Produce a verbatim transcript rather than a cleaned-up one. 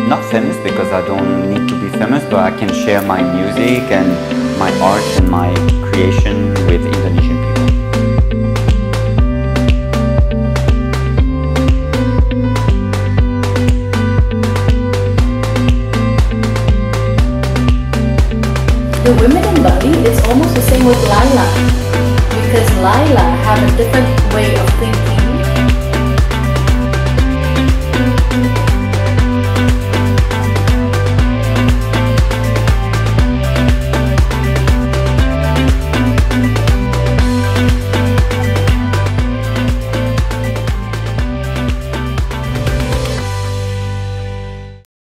not famous because I don't need to be famous, but I can share my music and my art and my creation with Indonesian people. The women in Bali is almost the same with Laila, because Laila have a different way of thinking.